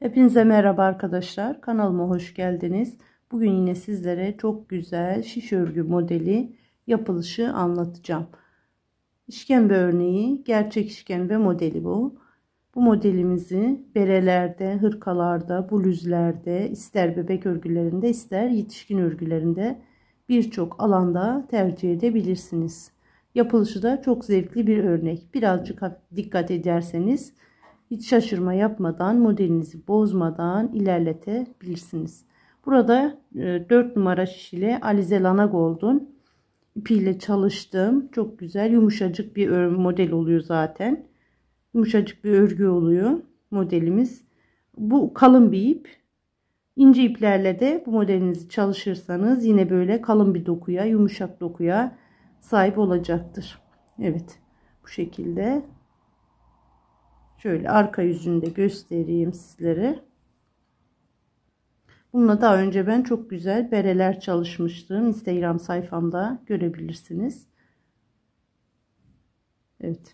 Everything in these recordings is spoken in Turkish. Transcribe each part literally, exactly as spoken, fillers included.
Hepinize merhaba arkadaşlar. Kanalıma hoş geldiniz. Bugün yine sizlere çok güzel şiş örgü modeli yapılışı anlatacağım. İşkembe örneği, gerçek işkembe modeli bu. Bu modelimizi berelerde, hırkalarda, bluzlerde, ister bebek örgülerinde, ister yetişkin örgülerinde birçok alanda tercih edebilirsiniz. Yapılışı da çok zevkli bir örnek. Birazcık dikkat ederseniz hiç şaşırma yapmadan, modelinizi bozmadan ilerletebilirsiniz. Burada dört numara şiş ile Alize Lana Gold'un ipiyle çalıştım. Çok güzel, yumuşacık bir model oluyor zaten. Yumuşacık bir örgü oluyor modelimiz. Bu kalın bir ip. İnce iplerle de bu modelinizi çalışırsanız yine böyle kalın bir dokuya, yumuşak dokuya sahip olacaktır. Evet, bu şekilde. Şöyle arka yüzünü de göstereyim sizlere. Bununla daha önce ben çok güzel bereler çalışmıştım. Instagram sayfamda görebilirsiniz. Evet.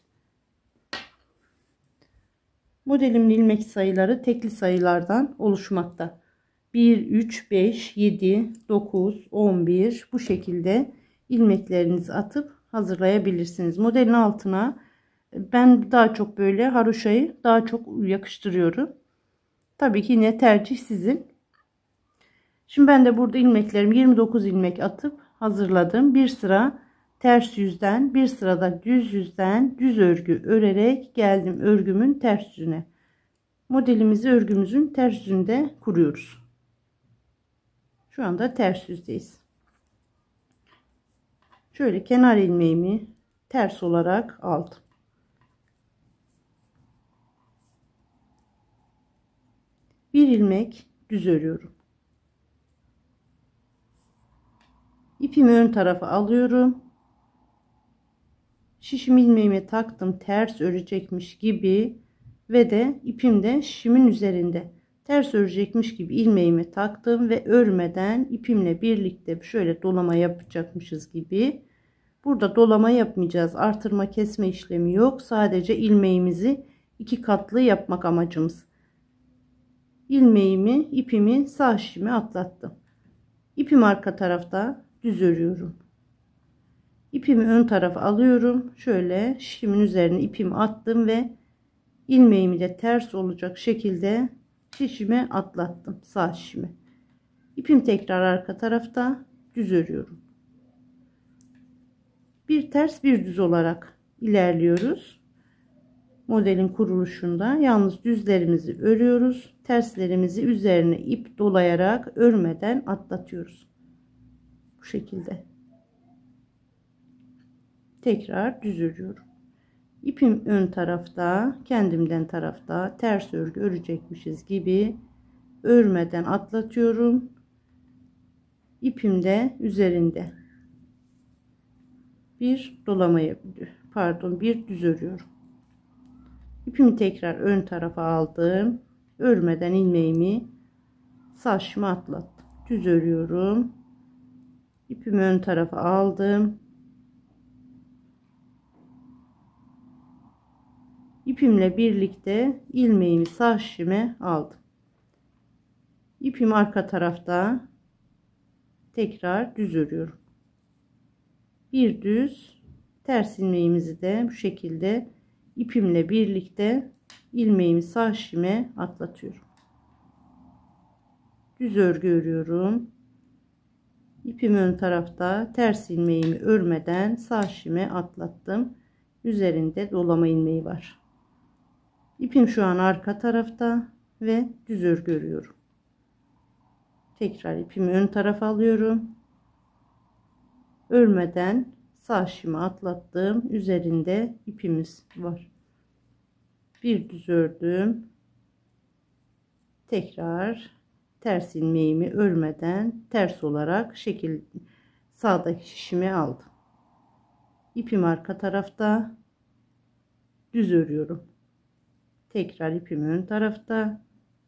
Modelimin ilmek sayıları tekli sayılardan oluşmakta. bir, üç, beş, yedi, dokuz, on bir bu şekilde ilmeklerinizi atıp hazırlayabilirsiniz. Modelin altına ben daha çok böyle haroşayı daha çok yakıştırıyorum. Tabii ki yine tercih sizin. Şimdi ben de burada ilmeklerimi yirmi dokuz ilmek atıp hazırladım. Bir sıra ters yüzden, bir sırada düz yüzden düz örgü örerek geldim örgümün ters yüzüne. Modelimizi örgümüzün ters yüzünde kuruyoruz. Şu anda ters yüzdeyiz. Şöyle kenar ilmeğimi ters olarak aldım. Bir ilmek düz örüyorum. İpimi ön tarafa alıyorum. Şişimi ilmeğime taktım ters örecekmiş gibi ve de ipim de şişimin üzerinde ters örecekmiş gibi ilmeğimi taktım ve örmeden ipimle birlikte şöyle dolama yapacakmışız gibi. Burada dolama yapmayacağız. Artırma kesme işlemi yok. Sadece ilmeğimizi iki katlı yapmak amacımız. İlmeğimi, ipimi sağ şişime atlattım. İpim arka tarafta düz örüyorum. İpimi ön tarafa alıyorum. Şöyle şişimin üzerine ipimi attım ve ilmeğimi de ters olacak şekilde şişime atlattım. Sağ şişime. İpim tekrar arka tarafta düz örüyorum. Bir ters bir düz olarak ilerliyoruz. Modelin kuruluşunda yalnız düzlerimizi örüyoruz. Terslerimizi üzerine ip dolayarak örmeden atlatıyoruz. Bu şekilde. Tekrar düz örüyorum. İpim ön tarafta, kendimden tarafta ters örgü örecekmişiz gibi örmeden atlatıyorum. İpim de üzerinde. Bir dolama pardon bir düz örüyorum. İpimi tekrar ön tarafa aldım. Örmeden ilmeğimi sağ şişime atlattım. Düz örüyorum. İpimi ön tarafa aldım. İpimle birlikte ilmeğimi sağ şişime aldım. İpim arka tarafta tekrar düz örüyorum. Bir düz ters ilmeğimizi de bu şekilde ipimle birlikte ilmeğimi sağ şişime atlatıyorum. Düz örgü örüyorum. İpim ön tarafta ters ilmeğimi örmeden sağ şişime atlattım. Üzerinde dolama ilmeği var. İpim şu an arka tarafta ve düz örgü örüyorum. Tekrar ipimi ön tarafa alıyorum. Örmeden sağ şişime atlattım. Üzerinde ipimiz var. Bir düz ördüm. Tekrar ters ilmeğimi örmeden ters olarak şekil sağdaki şişimi aldım. İpim arka tarafta düz örüyorum. Tekrar ipim ön tarafta.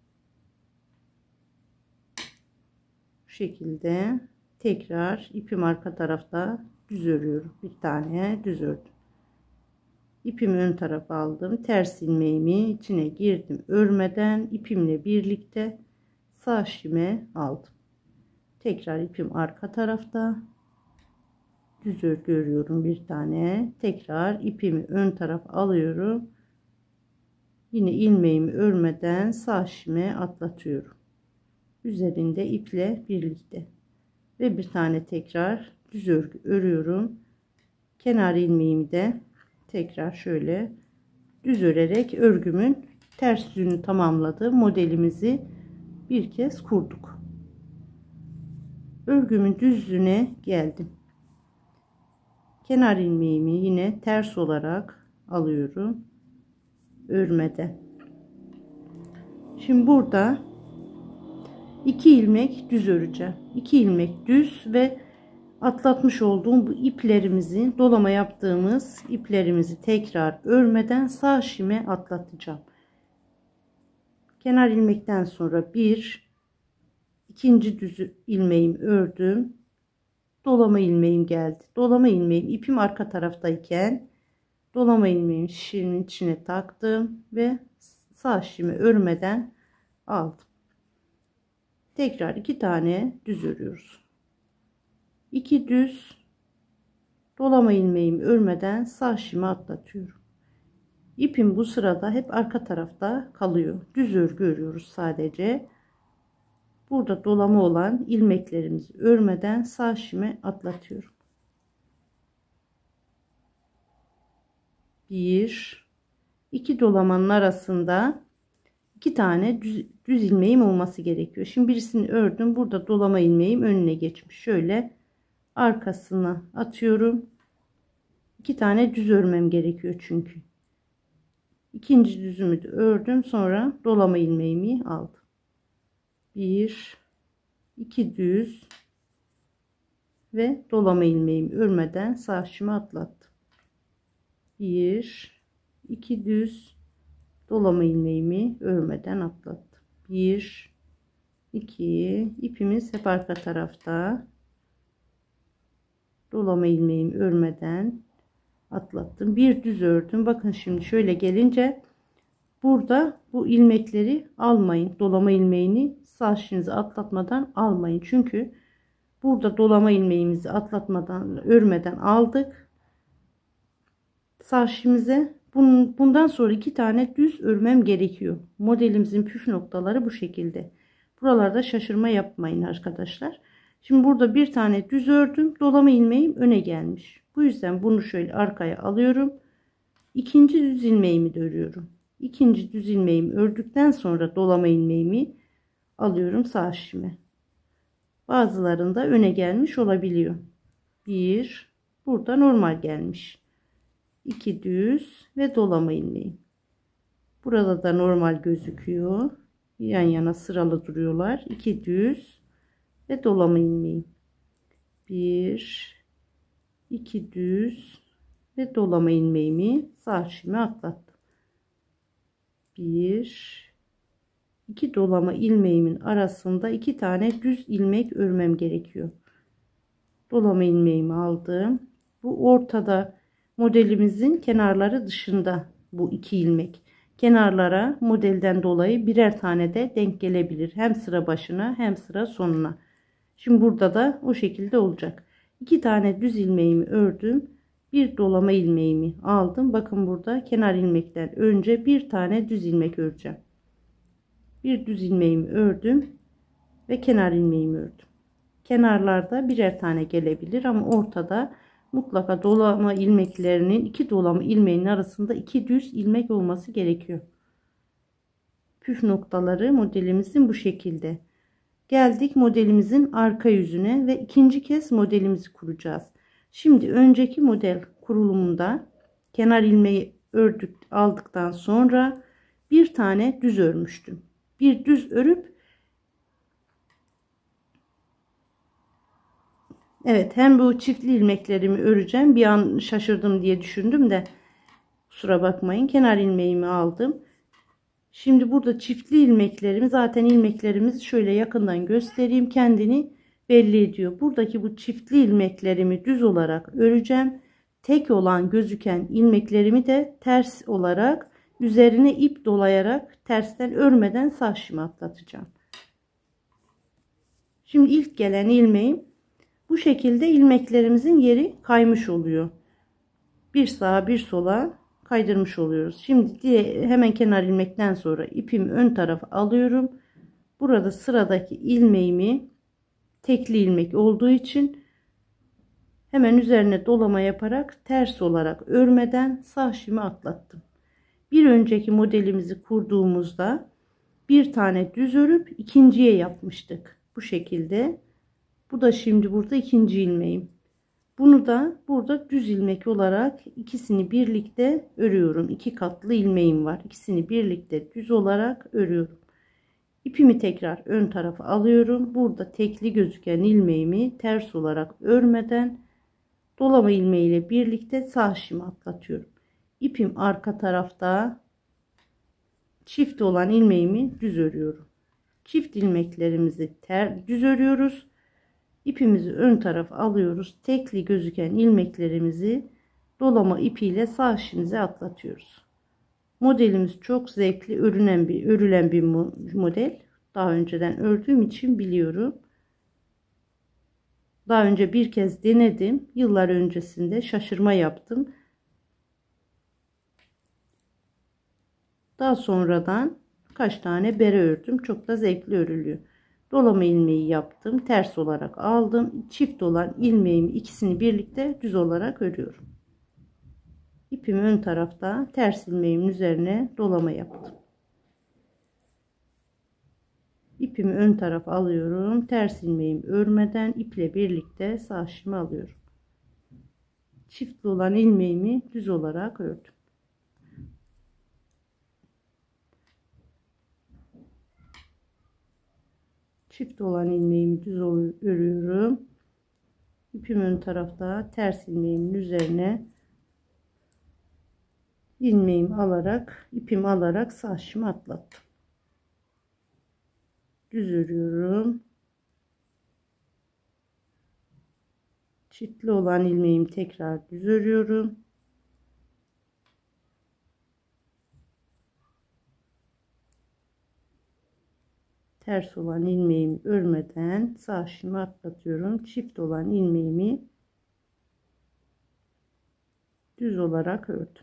Bu şekilde tekrar ipim arka tarafta düz örüyorum. Bir tane düz ördüm. İpimi ön tarafa aldım. Ters ilmeğimi içine girdim. Örmeden ipimle birlikte sağ şişime aldım. Tekrar ipim arka tarafta. Düz örgü örüyorum bir tane. Tekrar ipimi ön tarafa alıyorum. Yine ilmeğimi örmeden sağ şişime atlatıyorum. Üzerinde iple birlikte. Ve bir tane tekrar düz örgü örüyorum. Kenar ilmeğimi de tekrar şöyle düz örerek örgümün ters yüzünü tamamladı. Modelimizi bir kez kurduk. Örgümün düzlüğüne geldim. Kenar ilmeğimi yine ters olarak alıyorum. Örmede. Şimdi burada iki ilmek düz öreceğim. iki ilmek düz ve atlatmış olduğum bu iplerimizi, dolama yaptığımız iplerimizi tekrar örmeden sağ şişime atlatacağım. Kenar ilmekten sonra bir, ikinci düz ilmeğimi ördüm. Dolama ilmeğim geldi. Dolama ilmeğim ipim arka taraftayken dolama ilmeğimi şişimin içine taktım ve sağ şişimi örmeden aldım. Tekrar iki tane düz örüyoruz. iki düz dolama ilmeğimi örmeden sağ şişimi atlatıyorum. İpim bu sırada hep arka tarafta kalıyor. Düz örgü örüyoruz sadece. Burada dolama olan ilmeklerimizi örmeden sağ şişime atlatıyorum. bir iki dolamanın arasında iki tane düz, düz ilmeğim olması gerekiyor. Şimdi birisini ördüm. Burada dolama ilmeğim önüne geçmiş. Şöyle arkasına atıyorum. iki tane düz örmem gerekiyor çünkü. İkinci düzümü de ördüm. Sonra dolama ilmeğimi aldım. bir iki düz ve dolama ilmeğimi örmeden sağ şişime atlattım. bir iki düz dolama ilmeğimi örmeden atlattım. bir iki ipimiz hep arka tarafta. Dolama ilmeğimi örmeden atlattım. Bir düz ördüm. Bakın şimdi şöyle gelince burada bu ilmekleri almayın. Dolama ilmeğini sağ şişinize atlatmadan almayın. Çünkü burada dolama ilmeğimizi atlatmadan, örmeden aldık. Sağ şişimize bundan sonra iki tane düz örmem gerekiyor. Modelimizin püf noktaları bu şekilde. Buralarda şaşırma yapmayın arkadaşlar. Şimdi burada bir tane düz ördüm. Dolama ilmeğim öne gelmiş. Bu yüzden bunu şöyle arkaya alıyorum. İkinci düz ilmeğimi de örüyorum. İkinci düz ilmeğimi ördükten sonra dolama ilmeğimi alıyorum sağ şişime. Bazılarında öne gelmiş olabiliyor. bir burada normal gelmiş. iki düz ve dolama ilmeği. Burada da normal gözüküyor. Yan yana sıralı duruyorlar. iki düz ve dolama ilmeği. bir iki düz ve dolama ilmeğimi sağ şişime atlattım. bir iki dolama ilmeğimin arasında iki tane düz ilmek örmem gerekiyor. Dolama ilmeğimi aldım. Bu ortada modelimizin kenarları dışında bu iki ilmek. Kenarlara modelden dolayı birer tane de denk gelebilir. Hem sıra başına hem sıra sonuna. Şimdi burada da o şekilde olacak. iki tane düz ilmeğimi ördüm. Bir dolama ilmeğimi aldım. Bakın burada kenar ilmekten önce bir tane düz ilmek öreceğim. Bir düz ilmeğimi ördüm ve kenar ilmeğimi ördüm. Kenarlarda birer tane gelebilir ama ortada mutlaka dolama ilmeklerinin iki dolama ilmeğin arasında iki düz ilmek olması gerekiyor. Püf noktaları modelimizin bu şekilde. Geldik modelimizin arka yüzüne ve ikinci kez modelimizi kuracağız. Şimdi önceki model kurulumunda kenar ilmeği ördük aldıktan sonra bir tane düz örmüştüm. Bir düz örüp evet, hem bu çiftli ilmeklerimi öreceğim. Bir an şaşırdım diye düşündüm de kusura bakmayın. Kenar ilmeğimi aldım. Şimdi burada çiftli ilmeklerimi, zaten ilmeklerimizi şöyle yakından göstereyim, kendini belli ediyor. Buradaki bu çiftli ilmeklerimi düz olarak öreceğim. tek olan gözüken ilmeklerimi de ters olarak üzerine ip dolayarak tersten örmeden sağ şişime atlatacağım. Şimdi ilk gelen ilmeğim bu şekilde ilmeklerimizin yeri kaymış oluyor. Bir sağa bir sola kaydırmış oluyoruz. Şimdi hemen kenar ilmekten sonra ipimi ön tarafa alıyorum. Burada sıradaki ilmeğimi tekli ilmek olduğu için hemen üzerine dolama yaparak ters olarak örmeden sağ şişime atlattım. Bir önceki modelimizi kurduğumuzda bir tane düz örüp ikinciye yapmıştık. Bu şekilde. Bu da şimdi burada ikinci ilmeğim. Bunu da burada düz ilmek olarak ikisini birlikte örüyorum. İki katlı ilmeğim var. İkisini birlikte düz olarak örüyorum. İpimi tekrar ön tarafa alıyorum. Burada tekli gözüken ilmeğimi ters olarak örmeden dolama ilmeği ile birlikte sağ şişime atlatıyorum. İpim arka tarafta, çift olan ilmeğimi düz örüyorum. Çift ilmeklerimizi ter, düz örüyoruz. İpimizi ön tarafa alıyoruz. Tekli gözüken ilmeklerimizi dolama ipiyle sağ şişimize atlatıyoruz. Modelimiz çok zevkli, örülen bir örülen bir model. Daha önceden ördüğüm için biliyorum. Daha önce bir kez denedim. Yıllar öncesinde şaşırma yaptım. Daha sonradan kaç tane bere ördüm. Çok da zevkli örülüyor. Dolama ilmeği yaptım. Ters olarak aldım. Çift olan ilmeğimi ikisini birlikte düz olarak örüyorum. İpimi ön tarafta ters ilmeğimin üzerine dolama yaptım. İpimi ön tarafa alıyorum. Ters ilmeğimi örmeden iple birlikte sağ şişime alıyorum. Çiftli olan ilmeğimi düz olarak ördüm. Çift olan ilmeğimi düz örüyorum. İpim ön tarafta ters ilmeğimin üzerine ilmeğimi alarak ipimi alarak sağ şişime atlattım. Düz örüyorum. Çiftli olan ilmeğimi tekrar düz örüyorum. Ters olan ilmeğimi örmeden sağ şişime atlatıyorum. Çift olan ilmeğimi düz olarak ördüm.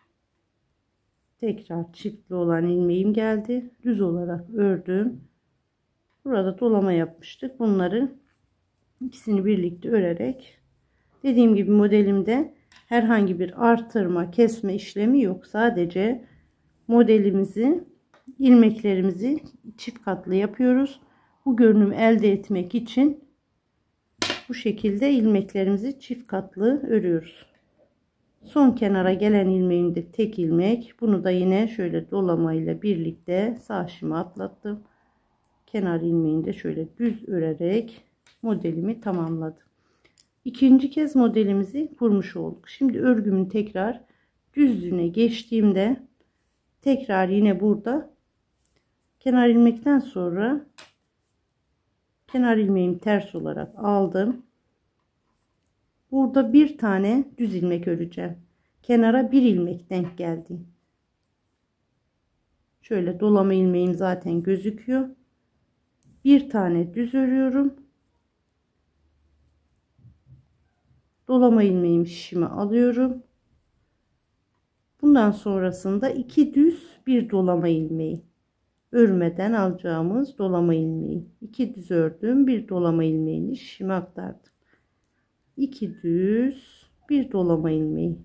Tekrar çiftli olan ilmeğim geldi. Düz olarak ördüm. Burada dolama yapmıştık. Bunları ikisini birlikte örerek, dediğim gibi modelimde herhangi bir artırma, kesme işlemi yok. Sadece modelimizi, ilmeklerimizi çift katlı yapıyoruz. Bu görünümü elde etmek için bu şekilde ilmeklerimizi çift katlı örüyoruz. Son kenara gelen ilmeğimde tek ilmek. Bunu da yine şöyle dolamayla birlikte sağ şişime atlattım. Kenar ilmeğini de şöyle düz örerek modelimi tamamladım. İkinci kez modelimizi kurmuş olduk. Şimdi örgümün tekrar düzlüğüne geçtiğimde tekrar yine burada kenar ilmekten sonra kenar ilmeğimi ters olarak aldım. Burada bir tane düz ilmek öreceğim. Kenara bir ilmek denk geldi. Şöyle dolama ilmeğim zaten gözüküyor. Bir tane düz örüyorum. Dolama ilmeğimi şişime alıyorum. Bundan sonrasında iki düz bir dolama ilmeği. Örmeden alacağımız dolama ilmeği. iki düz ördüm. Bir dolama ilmeğini şişime aktardım. iki düz bir dolama ilmeği.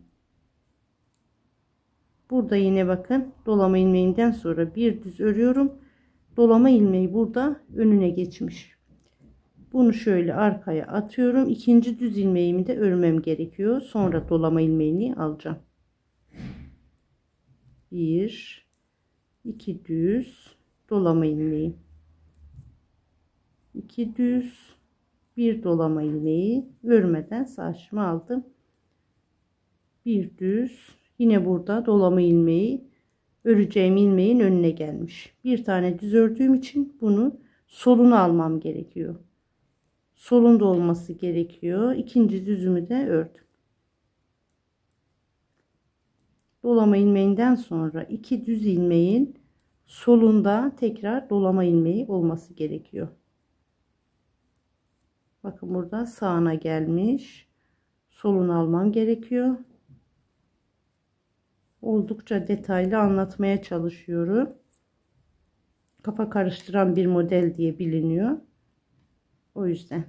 Burada yine bakın dolama ilmeğinden sonra bir düz örüyorum. Dolama ilmeği burada önüne geçmiş. Bunu şöyle arkaya atıyorum. İkinci düz ilmeğimi de örmem gerekiyor. Sonra dolama ilmeğini alacağım. bir iki düz dolama ilmeği. iki düz bir dolama ilmeği örmeden sağ şişime aldım. Bir düz, yine burada dolama ilmeği öreceğim ilmeğin önüne gelmiş. Bir tane düz ördüğüm için bunu solunu almam gerekiyor. Solunda olması gerekiyor. İkinci düzümü de ördüm. dolama ilmeğinden sonra iki düz ilmeğin solunda tekrar dolama ilmeği olması gerekiyor. Bakın burada sağına gelmiş. Solunu almam gerekiyor. Oldukça detaylı anlatmaya çalışıyorum. Kafa karıştıran bir model diye biliniyor. O yüzden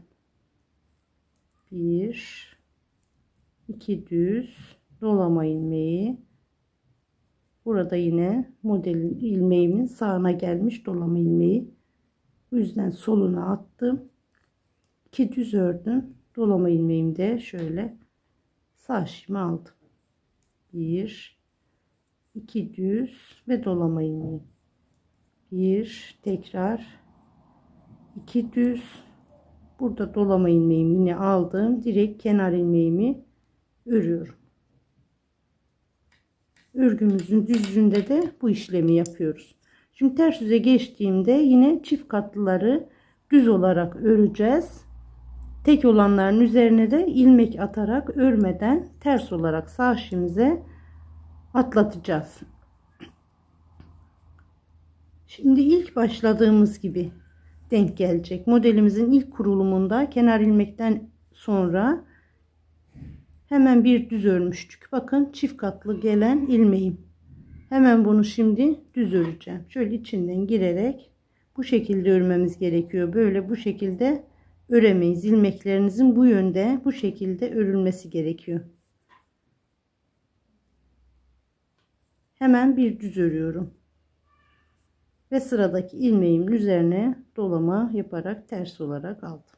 bir iki düz dolama ilmeği, burada yine modelin ilmeğimin sağına gelmiş dolama ilmeği, bu yüzden soluna attım, iki düz ördüm, dolama ilmeğimi de şöyle sağ şişime aldım, bir iki düz ve dolama ilmeği, bir tekrar iki düz, burada dolama ilmeğimi yine aldım, direkt kenar ilmeğimi örüyorum. Örgümüzün düzlüğünde de bu işlemi yapıyoruz. Şimdi ters yüze geçtiğimde yine çift katlıları düz olarak öreceğiz. Tek olanların üzerine de ilmek atarak örmeden ters olarak sağ şişimize atlatacağız. Şimdi ilk başladığımız gibi denk gelecek. Modelimizin ilk kurulumunda kenar ilmekten sonra hemen bir düz örmüştük. Bakın çift katlı gelen ilmeğim. Hemen bunu şimdi düz öreceğim. Şöyle içinden girerek bu şekilde örmemiz gerekiyor. Böyle bu şekilde öremeyiz. İlmeklerinizin bu yönde bu şekilde örülmesi gerekiyor. Hemen bir düz örüyorum. Ve sıradaki ilmeğimin üzerine dolama yaparak ters olarak aldım.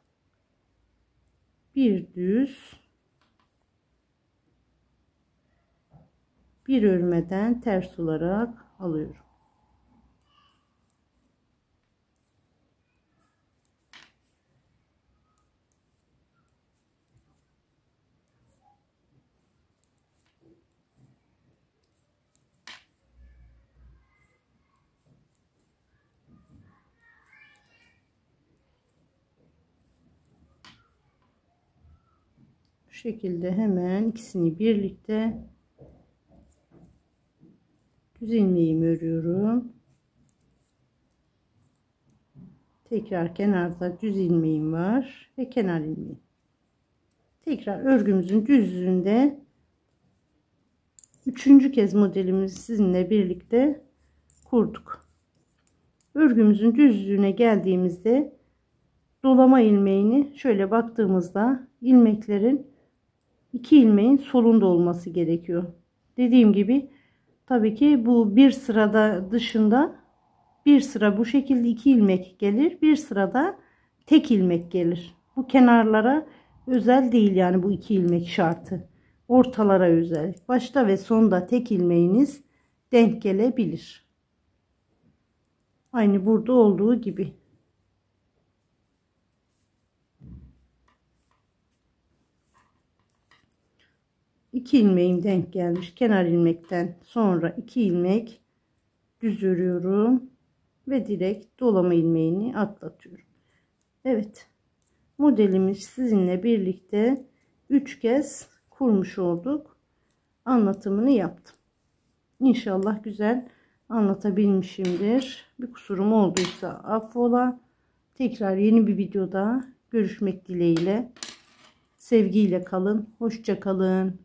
Bir düz, bir örmeden ters olarak alıyorum. Bu şekilde hemen ikisini birlikte düz ilmeğimi örüyorum. Tekrar kenarda düz ilmeğim var ve kenar ilmeğim. Tekrar örgümüzün düzlüğünde üçüncü kez modelimizi sizinle birlikte kurduk. Örgümüzün düzlüğüne geldiğimizde dolama ilmeğini şöyle baktığımızda ilmeklerin iki ilmeğin solunda olması gerekiyor. Dediğim gibi tabii ki bu bir sırada dışında bir sıra bu şekilde iki ilmek gelir, bir sırada tek ilmek gelir. Bu kenarlara özel değil, yani bu iki ilmek şartı. Ortalara özel. Başta ve sonda tek ilmeğiniz denk gelebilir. Aynı burada olduğu gibi. iki ilmeğim denk gelmiş. Kenar ilmekten sonra iki ilmek düz örüyorum ve direkt dolama ilmeğini atlatıyorum. Evet, modelimiz sizinle birlikte üç kez kurmuş olduk. Anlatımını yaptım. İnşallah güzel anlatabilmişimdir. Bir kusurum olduysa affola. Tekrar yeni bir videoda görüşmek dileğiyle. Sevgiyle kalın. Hoşça kalın.